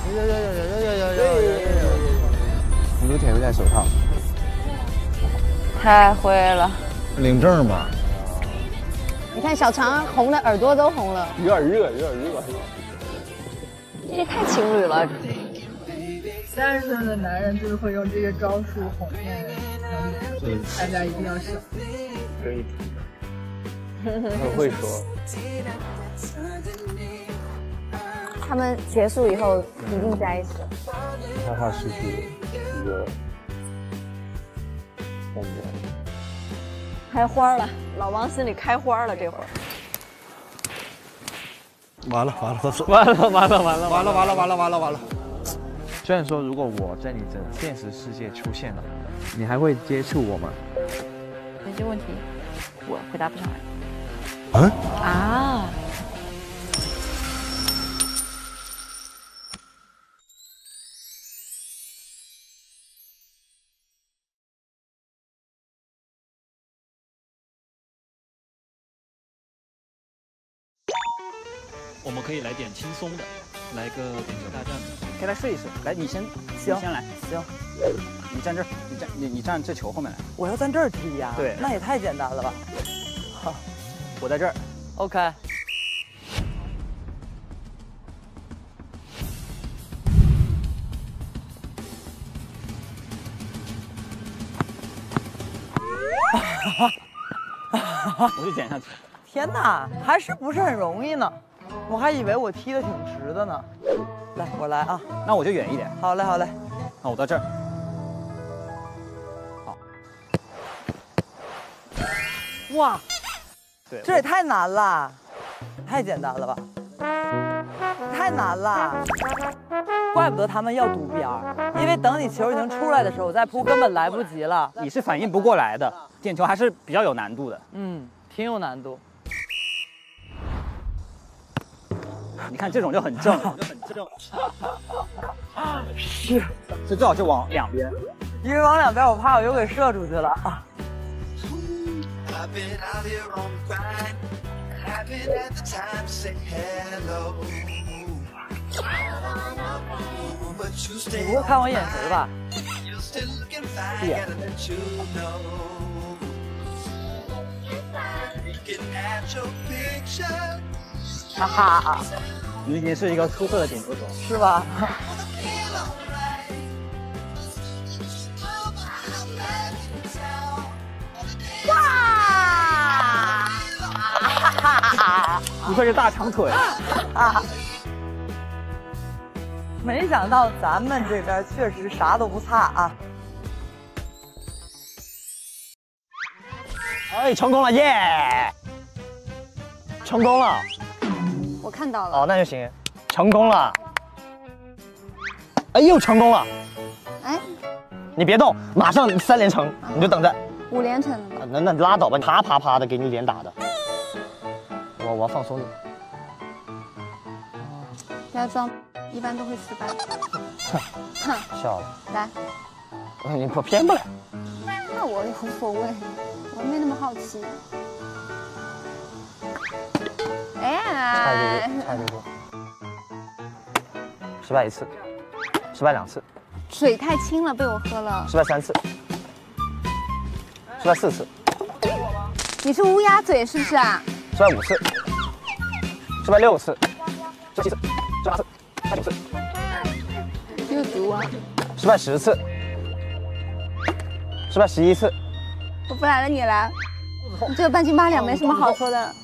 你有铁会戴手套。 太会了。 领证吧。 你看小常红的耳朵都红了， 有点热，有点热。 这也太情侣了。 30岁的男人就是会用这些招数哄骗人，大家一定要省。 可以。很会说。 他们结束以后一定在一起。 害怕失去一个感觉。 开花了，老王心里开花了，这会儿。 完了，他说完了。 虽然说，如果我在你的现实世界出现了，你还会接触我吗？ 这些问题我回答不上来。 嗯？ 啊！ 我们可以来点轻松的，来个点球大战的。 可以来试一试，来，你先来，行，你站这儿，你站这球后面来。 我要站这儿踢呀？ 对， 那也太简单了吧？ 好，我在这儿。 OK。 我就捡下去。 天哪，还是不是很容易呢？我还以为我踢得挺直的呢。来，我来啊。 那我就远一点。 好嘞，好嘞。 那我到这儿。好。 哇， 对， 这也太难了，太简单了吧？太难了，怪不得他们要堵边儿，因为等你球已经出来的时候再扑根本来不及了。 你是反应不过来的，点球还是比较有难度的。 嗯，挺有难度。 你看这种就很正，是，所以最好就往两边， 因为往两边我怕我又给射出去了啊。你不会看我眼神吧？哈哈， 你已经是一个出色的点球手， 是吧？哇！ 不愧是大长腿。 没想到咱们这边确实啥都不差啊！ 哎，成功了，耶！成功了。 我看到了。 哦，那就行，成功了。哎，又成功了。 哎， 你别动，马上3连成，你就等着。 5连成了吗？ 那你拉倒吧，啪啪啪的给你脸打的。我要放松你。 不要装，一般都会失败。哼， 笑了。 来， 你可骗不了。 那我无所谓，我没那么好奇。 差一丢丢，失败1次，失败2次， 水太轻了，被我喝了。 失败3次，失败4次。 你是乌鸦嘴是不是啊？ 失败5次，失败6次，失败7次，失败8次，失败9次。 有毒啊！ 失败10次，失败11次。 我不来了，你来。你这半斤八两，没什么好说的。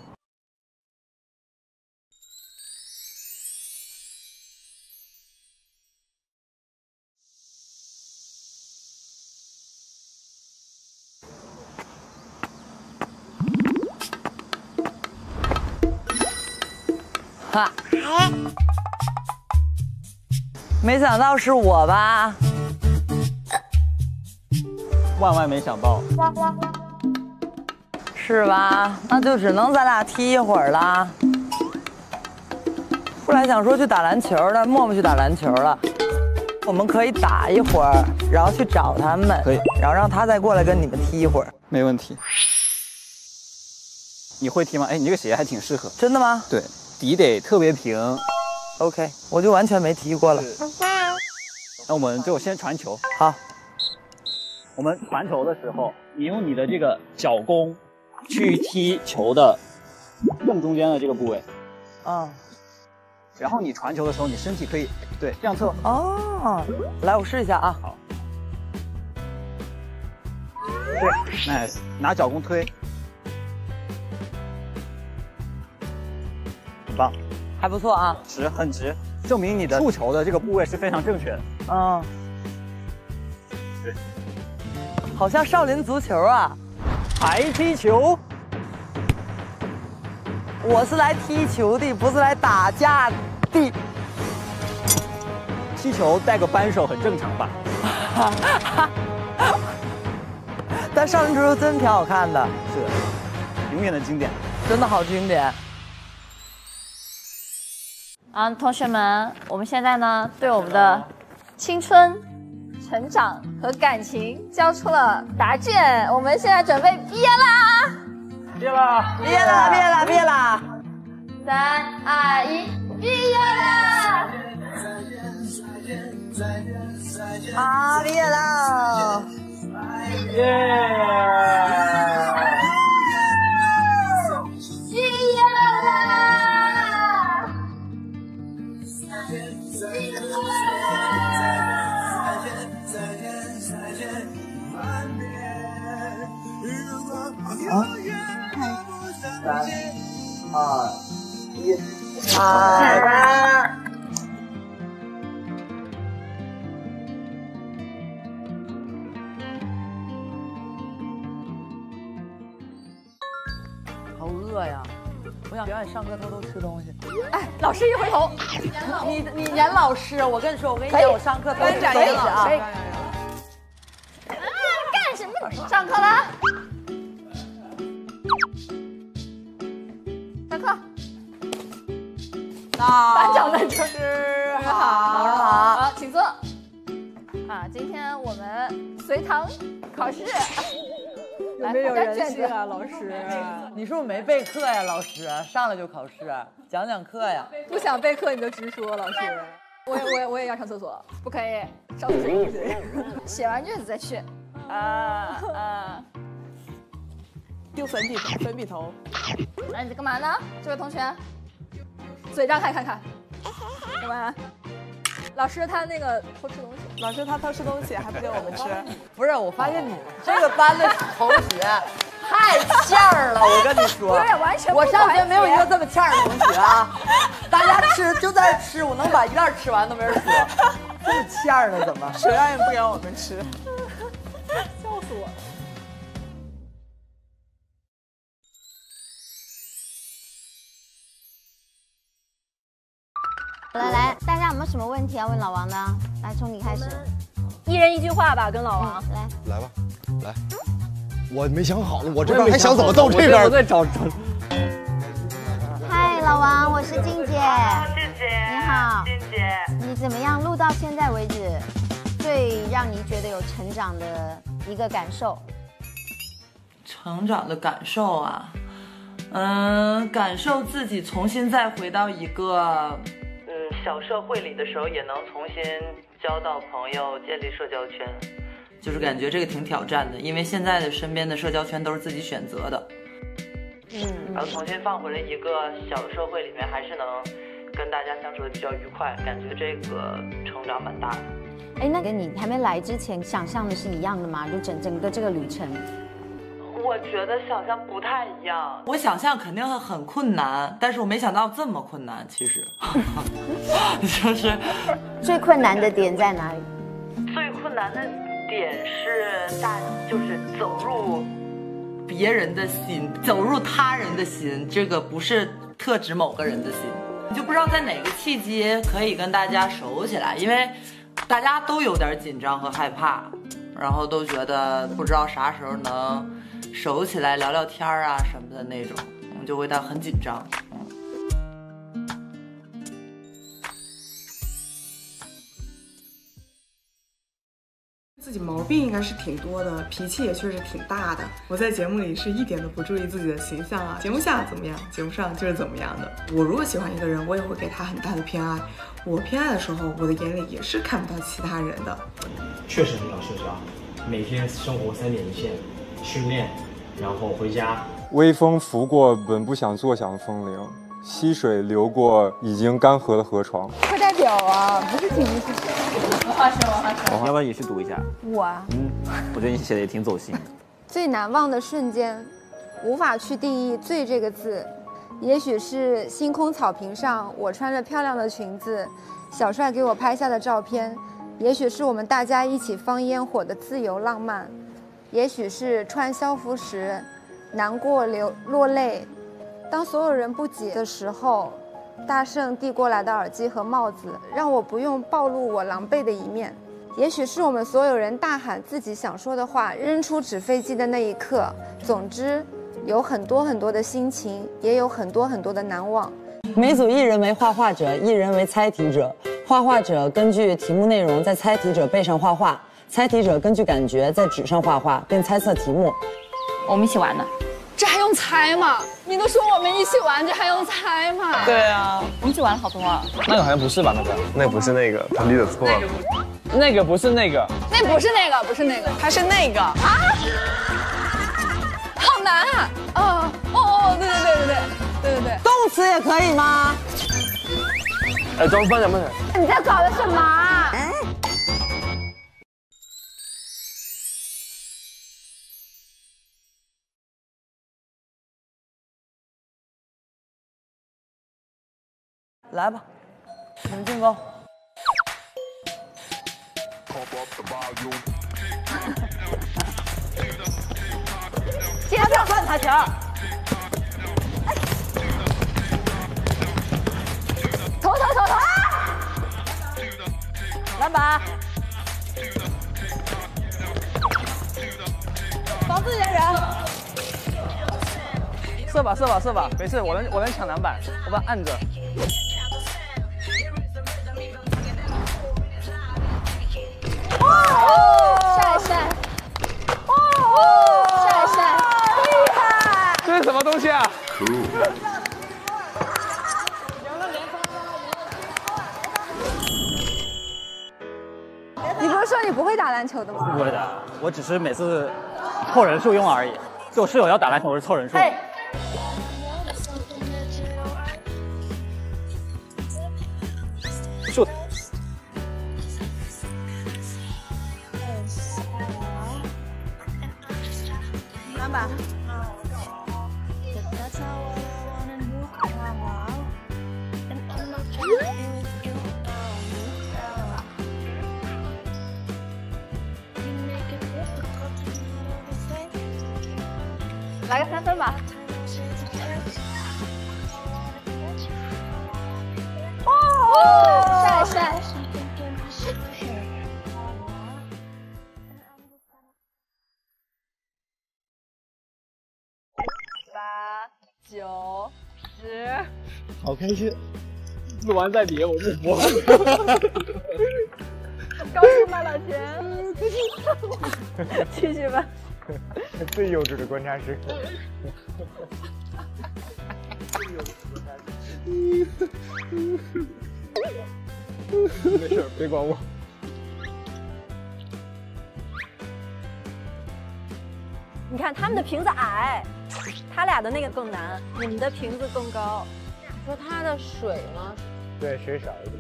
哈，没想到是我吧？ 万万没想到， 是吧？那就只能咱俩踢一会儿啦。后来想说去打篮球的，默默去打篮球了。我们可以打一会儿，然后去找他们， 可以， 然后让他再过来跟你们踢一会儿。 没问题。你会踢吗？哎，你这个鞋还挺适合。 真的吗？ 对，底得特别平， OK， 我就完全没踢过了。 那我们就先传球。 好， 我们传球的时候，你用你的这个脚弓去踢球的正中间的这个部位。 嗯。 然后你传球的时候，你身体可以对这样侧。 哦，来，我试一下啊。 好。对 ，nice， 拿脚弓推，很棒， 还不错啊， 直，很直，证明你的触球的这个部位是非常正确的。 嗯。 对。 好像少林足球啊， 还踢球。 我是来踢球的，不是来打架的。 踢球带个扳手很正常吧？ 但少林足球真挺好看的， 是的，永远的经典， 真的好经典。 同学们，我们现在呢，对我们的青春、成长和感情交出了答卷，我们现在准备毕业啦！ 毕业啦！ 毕业啦！毕业啦！毕业啦 ！3、2、1，毕业啦！ 啊，毕业了！ 耶！ 毕业啦！ 好饿呀！我想表演上课偷偷吃东西。 哎，老师一回头， 你演老师，我跟你说，我跟你讲，我上课班长演啊。 可以。干什么？上课了。上课。班长在这儿。好，请坐。今天我们随堂考试。 有没有人性啊，老师？ 你是不是没备课呀，老师？上来就考试，讲讲课呀？ 不想备课你就直说，老师。我也要上厕所， 不可以，上厕所不行。写完卷子再去。 丢粉笔头。 那你在干嘛呢，这位同学？ 嘴张开看看。干嘛？老师他那个偷吃东西， 老师他偷吃东西还不给我们吃。 不是，我发现你这个班的同学太欠儿了，我跟你说， 对，完全不我上学没有一个这么欠儿的同学啊！大家吃就在这吃，我能把一袋吃完都没人说，这么欠儿呢？怎么？ 谁让你不给我们吃？ 笑死我了！ 来，大家有没有什么问题要问老王的？来，从你开始， 一人一句话吧，跟老王。 来吧，来，我没想好了，我这边还想怎么到这边。 我在找。 嗨，老王，我是静姐。 静姐， 你好， 静姐。 你怎么样？录到现在为止，最让你觉得有成长的一个感受？ 成长的感受啊，感受自己重新再回到一个小社会里的时候，也能重新交到朋友，建立社交圈，就是感觉这个挺挑战的，因为现在的身边的社交圈都是自己选择的。然后重新放回了一个小社会里面，还是能跟大家相处的比较愉快，感觉这个成长蛮大的。 哎，那跟你还没来之前想象的是一样的吗？就整个这个旅程。 我觉得想象不太一样，我想象肯定会很困难，但是我没想到这么困难。其实，就是最困难的点在哪里？ 最困难的点是就是走入别人的心，走入他人的心，这个不是特指某个人的心，你就不知道在哪个契机可以跟大家熟起来，因为大家都有点紧张和害怕，然后都觉得不知道啥时候能熟起来聊聊天啊什么的那种，我们就会很紧张。 自己己毛病应该是挺多的，脾气也确实挺大的。我在节目里是一点都不注意自己的形象啊，节目下怎么样，节目上就是怎么样的。我如果喜欢一个人，我也会给他很大的偏爱。我偏爱的时候，我的眼里也是看不到其他人的。 确实很想社交，每天生活3点一线，训练，然后回家。 微风拂过本不想坐享的风铃，溪水流过已经干涸的河床。 课代表啊，不是体育系。 文化生，文化生。 要不然也去读一下？ 我啊， 我觉得你写的也挺走心的。 最难忘的瞬间，无法去定义“最”这个字。也许是星空草坪上，我穿着漂亮的裙子，小帅给我拍下的照片；也许是我们大家一起放烟火的自由浪漫；也许是穿校服时，难过落泪。当所有人不解的时候，大圣递过来的耳机和帽子，让我不用暴露我狼狈的一面。也许是我们所有人大喊自己想说的话，扔出纸飞机的那一刻。总之，有很多很多的心情，也有很多很多的难忘。 每组1人为画画者，1人为猜题者。画画者根据题目内容在猜题者背上画画，猜题者根据感觉在纸上画画，并猜测题目。 我们一起玩呢。 这还用猜吗？你都说我们一起玩，这还用猜吗？ 对啊， 我们一起玩了好多啊。 那个好像不是吧？那不是那个，他捋的错了。那个不是那个， 那不是那个，不是那个， 它是那个啊！ 好难啊！哦，对， 动词也可以吗？ 哎，等慢点。 你在搞的什么啊？ 来吧，你们进攻。 接着换他球。投！篮板。防自己的人。 射吧，没事，我能抢篮板，我把它按着。 帅！ 厉害！ 这是什么东西啊？ 你不是说你不会打篮球的吗？ 不会的，我只是每次凑人数用而已。就我室友要打篮球，我是凑人数。shoot。 篮板。 来个3分吧。 哦，帅！ 8、9、10。 好开心！录完再叠，我不服。 高兴吗，老钱？继续吧。 最幼稚的观察师。 没事，别管我。 你看他们的瓶子矮，他俩的那个更难，你们的瓶子更高。 你说他的水吗？ 对，水少一点。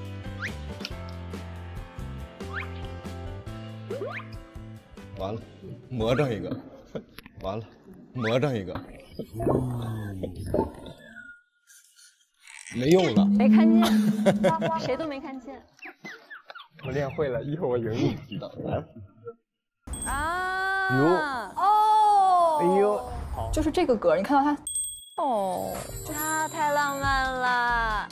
完了，魔怔一个，完了，魔怔一个，没用了， 没看见，谁都没看见。 我练会了，一会儿我赢你。 啊！ 哦！ 哎呦， 就是这个歌，你看到它， 哦，他太浪漫了。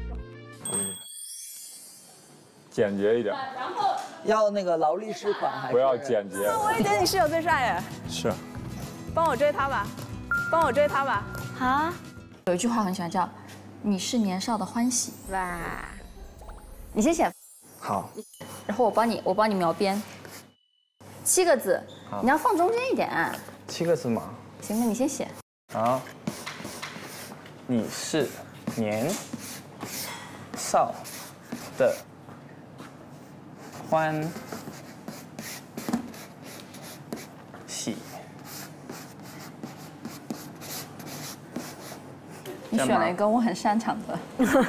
简洁一点。 然后要那个劳力士款还是？ 不要简洁。 我也觉得你室友最帅耶。 是。 帮我追他吧，帮我追他吧。 啊！有一句话很喜欢叫“你是年少的欢喜”。哇！你先写。 好。 然后我帮你描边。 7个字，你要放中间一点。 7个字嘛。 行，那你先写。 好，你是年少的欢喜。 你选了一个我很擅长的，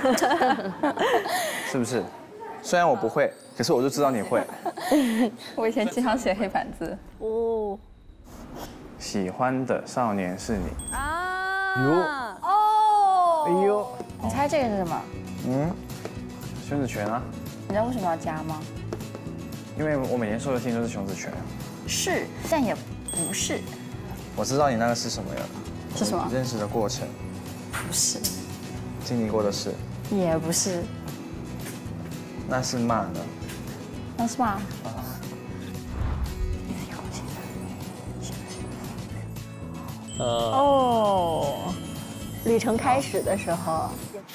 是不是？虽然我不会，可是我就知道你会。 我以前经常写黑板字。 哦。喜欢的少年是你。 啊。 哟。 哦。 哎呦。 你猜这个是什么？ 熊子泉啊。 你知道为什么要加吗？ 因为我每年收的信都是熊子泉。 是，但也不是。 我知道你那个是什么呀？ 是什么？ 认识的过程。 不是， 经历过的事也不是， 那是骂呢？ 那是骂。哦，旅程开始的时候，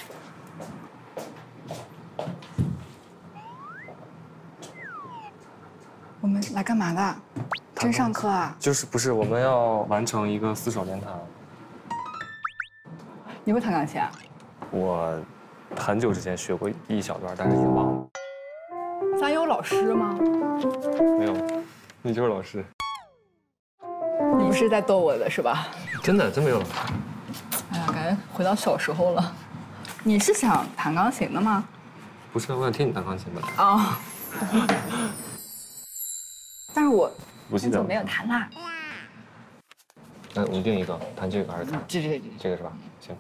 我们来干嘛的？真上课啊？ 就是不是我们要完成一个4手联弹。 你会弹钢琴啊？ 我很久之前学过一小段，但是已经忘了。 咱有老师吗？ 没有，你就是老师。 你不是在逗我的是吧？ 真的，真没有老师。 哎呀，感觉回到小时候了。你是想弹钢琴的吗？ 不是，我想听你弹钢琴吧。 啊。但是我不记得没有弹啦。 那我们定一个，弹这个还是弹这个是吧？行。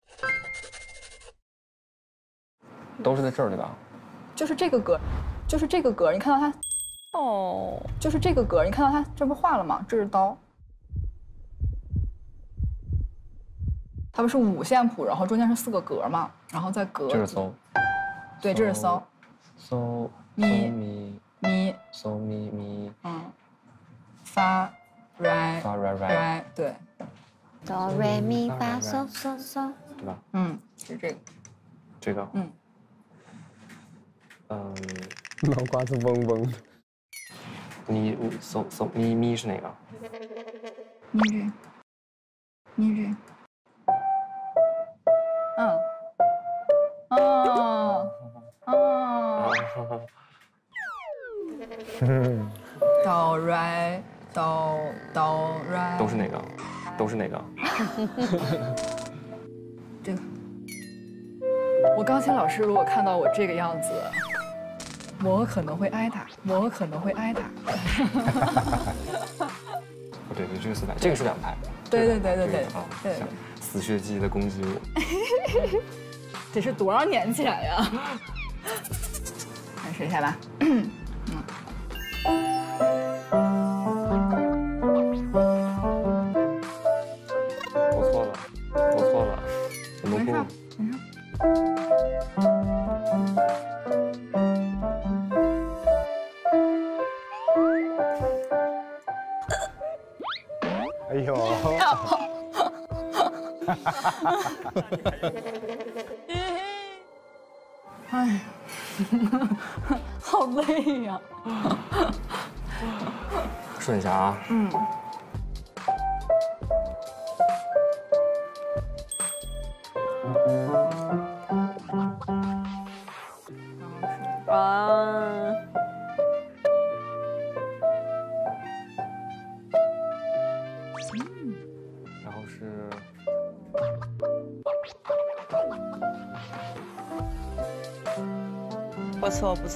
都是在这儿对吧？ 就是这个格，就是这个格，你看到它，哦，就是这个格，你看到它这不画了吗？这是刀，它不是5线谱，然后中间是4个格嘛，然后再格。 这是嗦。 对，这是嗦。 嗦咪咪嗦咪咪。 发来对。 哆来咪发嗦嗦嗦， 对吧？ 是这个。 这个。 脑瓜子嗡嗡。 咪嗦咪咪是哪个？ 咪这。哆来哆来。 都是哪个？都是哪个？ 这个。我钢琴老师如果看到我这个样子。 我可能会挨打，我可能会挨打。 哦，对，这个4排，这个是2排。 对。 对。死血记的攻击我。 这是多少年前呀？来试一下吧。 我错了，我们不。 哎呦！ 哎，好累呀！ 顺一下啊。 不错不错。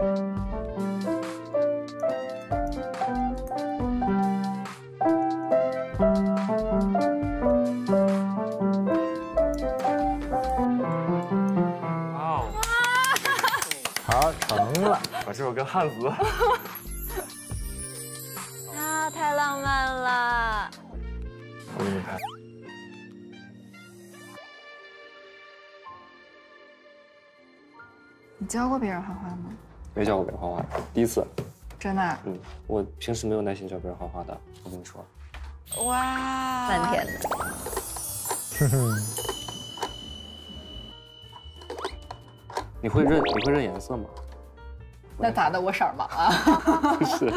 好，成了。 把这首歌汉子。 啊，太浪漫了。 我给你看。 你教过别人画画吗？ 没教过别人画画，第一次。 真的？ 我平时没有耐心教别人画画的，我跟你说。 哇，漫天的。 你会认颜色吗？ 那打的我色儿盲啊？ 不是。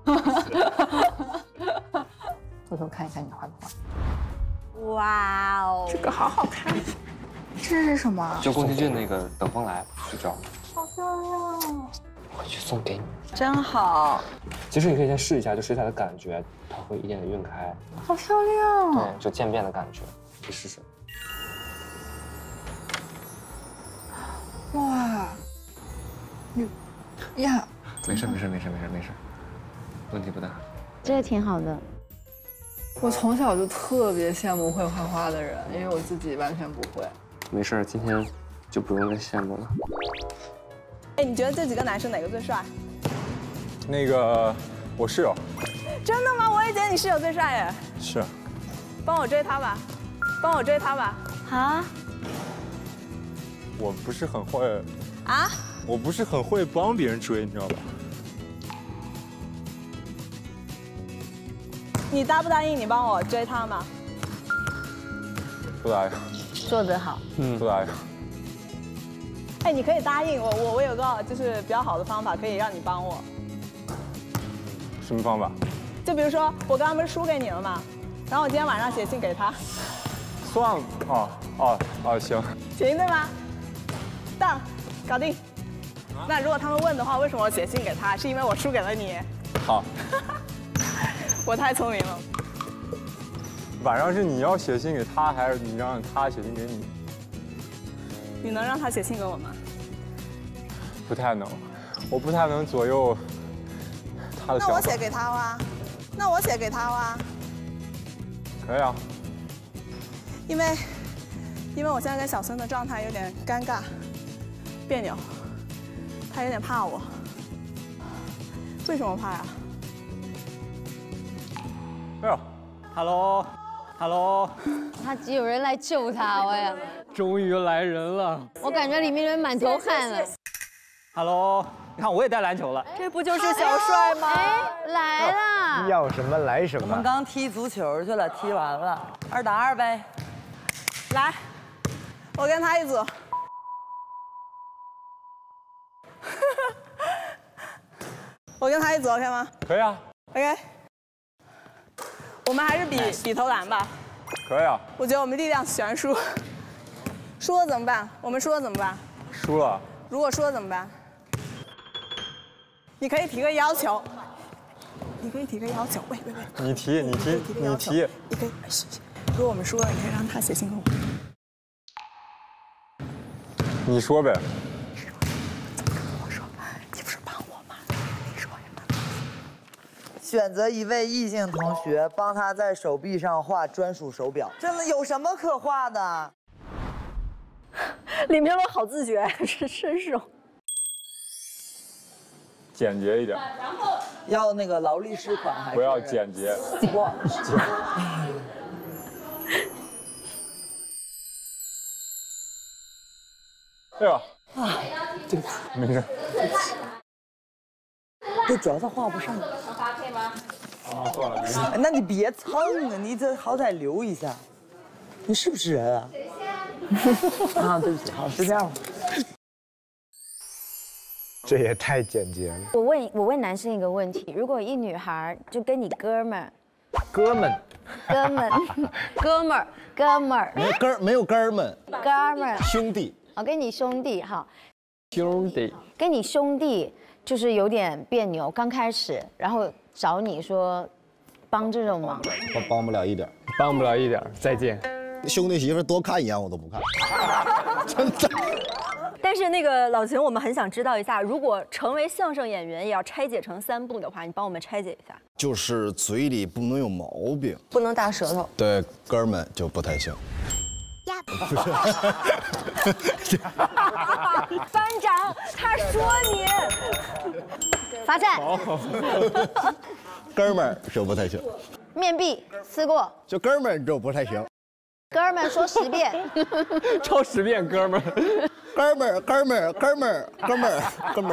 回头看一下你画的画。 哇哦， 这个好好看。这是什么？ 就宫崎骏那个《等风来》，就这样。 好漂亮。 回去送给你。 真好。 其实你可以先试一下，就水彩的感觉，它会一点点晕开。 好漂亮。 对，就渐变的感觉，去试试。 哇，你呀， 没事，问题不大。 这个挺好的。 我从小就特别羡慕会画画的人，因为我自己完全不会。 没事，今天就不用再羡慕了。 哎，你觉得这几个男生哪个最帅？ 那个我室友。 真的吗？我也觉得你室友最帅耶。 是。 帮我追他吧，帮我追他吧。 啊？ 我不是很会啊。 我不是很会帮别人追，你知道吧？ 你答不答应你帮我追他吗？ 不答应。 做得好。 不答应。 哎，你可以答应我，我有个就是比较好的方法，可以让你帮我。 什么方法？ 就比如说我刚刚不是输给你了吗？然后我今天晚上写信给他。 算了，行。 行对吗？当，搞定。那如果他们问的话，为什么我写信给他？是因为我输给了你。 好。 我太聪明了。 晚上是你要写信给他，还是你让他写信给你？ 你能让他写信给我吗？ 不太能，我不太能左右他的想法。 那我写给他哇，那我写给他哇。 可以啊。 因为我现在跟小孙的状态有点尴尬、别扭，他有点怕我。为什么怕呀？ 哎呦 ，Hello， 他只有人来救他，我呀。 终于来人了。 我感觉里面人满头汗了。 Hello， 你看我也带篮球了。 这不就是小帅吗？ 哎，来了。 要什么来什么。 我们刚踢足球去了，踢完了，2打2呗。 来，我跟他一组。我跟他一组 ，OK 吗？ 可以啊。 OK。我们还是比投篮吧。 可以啊。 我觉得我们力量悬殊。输了怎么办？我们输了怎么办？ 输了。 如果输了怎么办？你可以提个要求。你可以提个要求。喂。 你提。 你可以。如果我们输了，你可以让他写信给我。 你说呗。 我说，你不是帮我吗？你说呀。 选择一位异性同学，帮他在手臂上画专属手表，真的有什么可画的？ 李明龙好自觉，是伸手。 简洁一点。 然后要那个劳力士款还是？ 不要简洁。 哇。 哎呀，对，没事。 对，主要他画不上。 能发配吗？ 啊，算了，没事。 那你别蹭啊，你这好歹留一下。你是不是人啊？啊，对不起，好，就这样吧。 这也太简洁了。 我问男生一个问题：如果一女孩就跟你哥们儿， 没有哥们，兄弟。 我跟你兄弟哈， 兄弟， 跟你兄弟就是有点别扭，刚开始，然后找你说帮这种忙， 帮不了一点， 帮不了一点，再见。 兄弟媳妇多看一眼我都不看，真的。 但是那个老秦，我们很想知道一下，如果成为相声演员也要拆解成3步的话，你帮我们拆解一下。 就是嘴里不能有毛病， 不能大舌头。 对，哥们就不太行。 班长，他说你罚站。 哥们就不太行。 面壁思过。 就哥们就不太行。 哥们说10遍。 抄10遍，哥们。 哥们。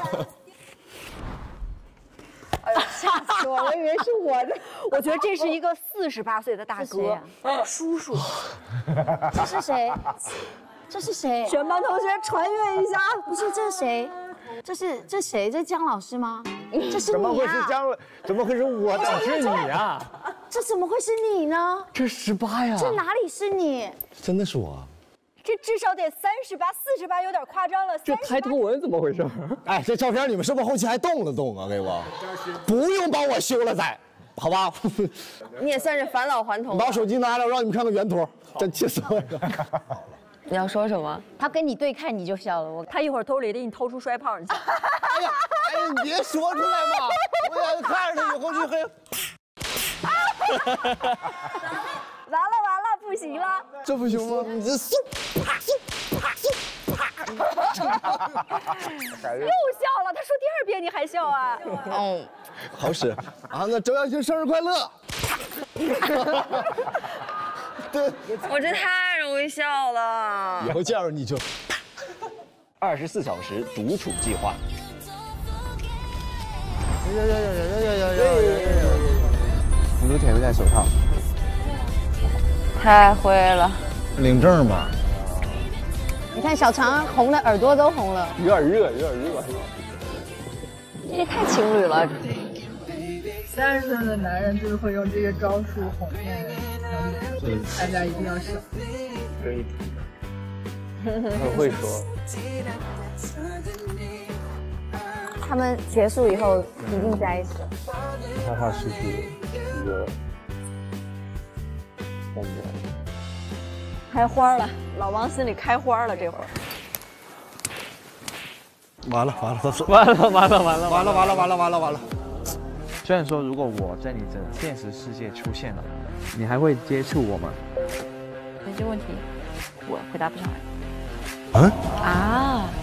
哎呀，吓死我了！我以为是我的。我觉得这是一个48岁的大哥，叔叔。 这是谁？这是谁？ 全班同学传阅一下。 不是，这是谁？ 这谁？这姜老师吗？这是你啊？ 怎么会是姜？怎么会是我的？ 是你啊！ 这怎么会是你呢？ 这18呀！ 这哪里是你？ 真的是我。 这至少得38、48，有点夸张了。 这抬头纹怎么回事？ 哎，这照片你们是不是后期还动了动啊？给我，不用帮我修了再，好吧？ 你也算是返老还童。 你把我手机拿来，我让你们看个原图，真气死我了。 你要说什么？ 他跟你对看你就笑了， 他一会儿兜里给你掏出摔炮，你信？ 哎呀，你别说出来嘛！我要看着他以后就会。 完了，不行了！ 这不行吗？你这嗖啪嗖啪嗖啪！ 又笑了，他说第2遍你还笑啊？ 哦，好使啊！那周亚青生日快乐！对， 我这太容易笑了。 以后见着你就 24小时独处计划。 葫芦铁会戴手套。 太会了。 领证吧。 你看小常红的耳朵都红了， 有点热。 这太情侣了。 30岁的男人就是会用这个招数哄骗人，大家一定要省。 对，很会说。 他们结束以后一定在一起。 害怕失去一个目标。 开花了，老王心里开花了，这会儿。 完了，他说完了。 虽然说，如果我在你的现实世界出现了，你还会接触我吗？ 这问题我回答不上来。 啊？